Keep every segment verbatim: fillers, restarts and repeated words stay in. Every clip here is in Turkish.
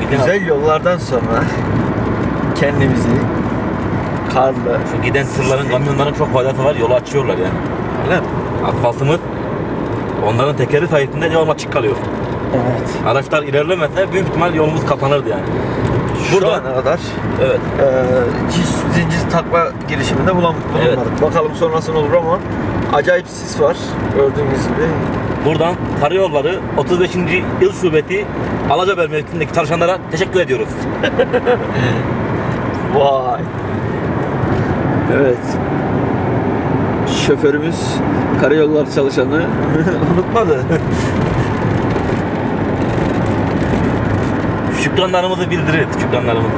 güzel yollardan sonra kendimizi karlı, şu giden tırların, kamyonların çok faydası var. Yolu açıyorlar yani. öyle mi? Asfaltımız onların tekeri sayesinde yol açık kalıyor. Evet. Araçlar ilerlemese büyük ihtimal yolumuz kapanırdı yani. Şu Burada- ana kadar Evet. e, hiç zincir takma girişiminde bulam bulunmadık. Evet. Bakalım sonrası ne olur ama acayip sis var gördüğünüz gibi. Buradan Karayolları otuz beşinci İl Şubesi Alacaber mevkisindeki çalışanlara teşekkür ediyoruz. Vay. Evet. Şoförümüz karayollar çalışanı unutmadı. Şükranlarımızı bildiririz. Şükranlarımızı.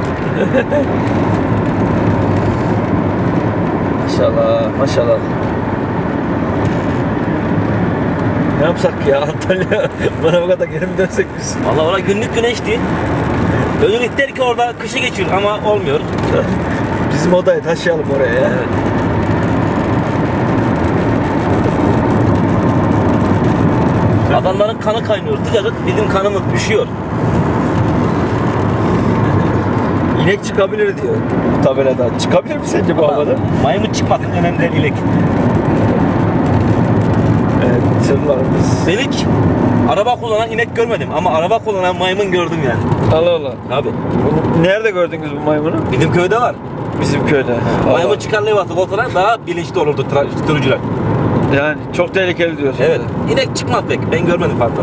Maşallah, maşallah. Ne yapsak ya Antalya? Bana bu kadar geri mi dönsek biz? Vallahi orada günlük güneşti. Gönül ister ki orada kışı geçir ama olmuyor. Bizim odayı taşıyalım oraya ya. Evet. Adamların kanı kaynıyor. Sıcacık bizim kanımız üşüyor. İnek çıkabilir diyor tabelada. Çıkabilir mi sence bu havada? Maymun çıkmasın, önemli değil ilek. Evet, tırlarımız. Ben hiç araba kullanan inek görmedim ama araba kullanan maymun gördüm yani. Allah Allah. Abi Bunu nerede gördünüz bu maymunu? bizim köyde var. Bizim köyde. Maymun Allah. çıkarlığı varsa olsalar daha bilinçli olurdu tra- sürücüler. Yani çok tehlikeli diyorsun. Evet. İnek çıkmaz pek. Ben görmedim fazla.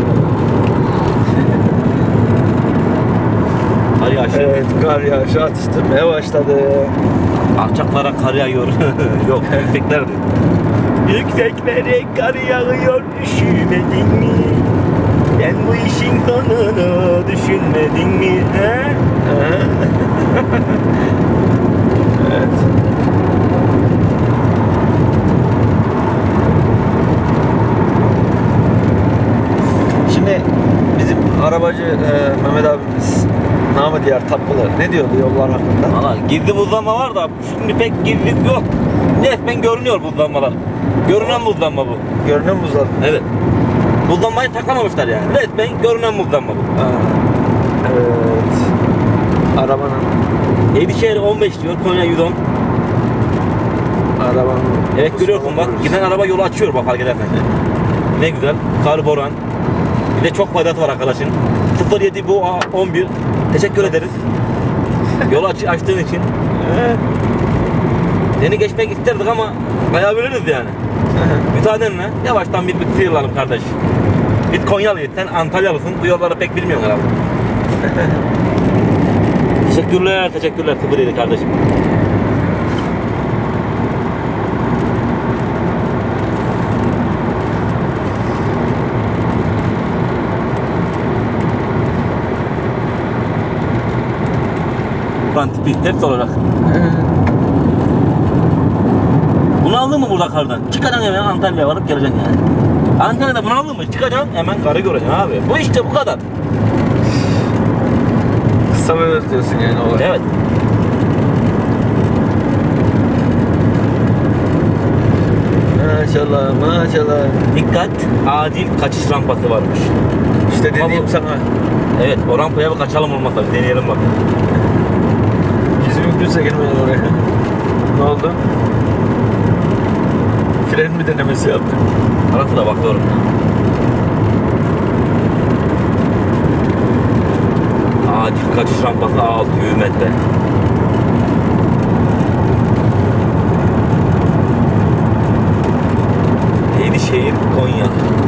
Kar yağışı. Evet, kar yağışı atıştırmaya başladı. Alçaklara kar yağıyor. Yok, yükseklerdi. Yükseklere kar yağıyor, üşümedin mi? Ben bu işin sonunu düşünmedin mi? He? Evet. Şimdi bizim arabacı e, Mehmet abimiz namı diğer Tatlılı ne diyordu yollar hakkında? Valla gizli buzlanma var da şimdi pek gizli yok. Resmen görünüyor buzlanmalar. Görünen buzlanma bu. Görünüyor mu buzlar? Evet. Buzlanmayı taklamamışlar yani. Resmen görünen buzlanma bu. Ha. Evet. Arabanın Eydişehir on beş diyor, Konya yüz on. arabanın Evet görüyorsun bak, giden araba yolu açıyor bak fark edersen. Ne güzel, kar boran. Bir de çok faydası var arkadaşın. sıfır yedi bu on bir. Teşekkür ederiz. Yolu aç açtığın için. Seni geçmek isterdik ama kayabiliriz yani. Müsaadenle yavaştan bir bir sıyıralım kardeş. Biz Konyalıyız, sen Antalyalısın. Bu yolları pek bilmiyorsun herhalde. Teşekkürler, teşekkürler sıfır yedi kardeşim. Tipi hepsi olarak. Bunu aldın mı burada kardan? Çıkacaksın hemen Antalya'ya varıp geleceksin yani. Antalya'da bunu aldın mı? Çıkacaksın hemen karı göreceksin abi. Bu işte bu kadar. kısa ve öz diyorsun yani olay. Evet. Maşallah maşallah. Dikkat, acil kaçış rampası varmış. İşte Ama dediğim bu- sana. Evet, o rampaya bir kaçalım olmazsa bir deneyelim bak. Biz mümkünse girmeyin oraya. Ne oldu? Fren mi denemesi yaptın? Arası da bakıyorum. Acil kaçış rampası altı yüz metre. Yenişehir, Konya.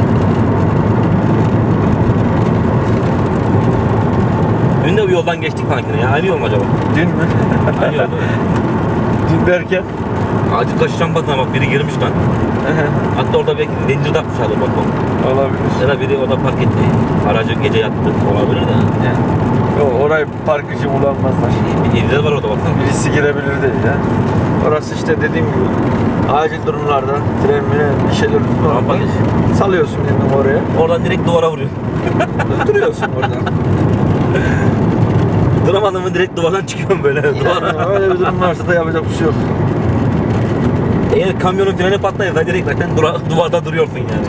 Dün de bu yoldan geçtik sanki ya. Aynı yol mu acaba? Dün mü? Aynı yol değil mi? Dün derken? Acil kaçış rampasına bak biri girmiş lan. Hatta orada belki zincir takmışlardır bak onu. Olabilir. Ya da biri orada park etti. Aracı gece yattı. Olabilir de. Yani. Yok orayı park için kullanmazlar. Bir izler var orada baksana. Birisi girebilir değil ya. Orası işte dediğim gibi acil durumlarda tren mi bir şeyler Rampa geç. salıyorsun kendini oraya. Oradan direkt duvara vuruyor. Duruyorsun orada. Duramadım mı direkt duvardan çıkıyorum böyle. Duvara. Yani öyle bir durum varsa da yapacak bir şey yok. Eğer kamyonun freni patlayırsa direkt zaten dura, duvarda duruyorsun yani.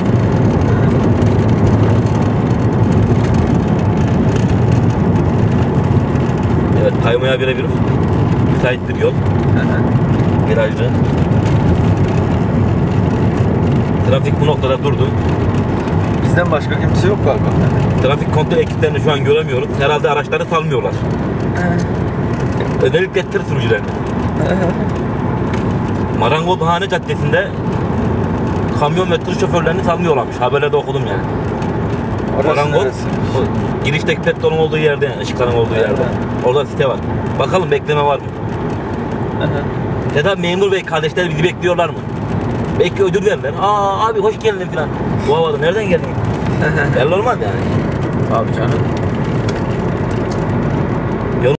Evet, kaymaya birebir müsait bir yol. Virajlı. Trafik bu noktada durdu. Bizden başka kimse yok galiba. Trafik kontrol ekiplerini şu an göremiyoruz. Herhalde araçları salmıyorlar. Özellikle tır sürücülerini. Marangozhane Caddesi'nde kamyon ve tır şoförlerini salmıyorlarmış. Haberlerde okudum yani. Orası Marangoz, neresi? o girişteki petrolün olduğu yerde, yani ışıkların olduğu Evet. yerde. Orada site var. Bakalım bekleme var mı? Sedat memur bey kardeşler bizi bekliyorlar mı? Belki ödül verirler. Aa abi hoş geldin falan. Bu havada nereden geldin? Belli olmaz yani. Abi canım.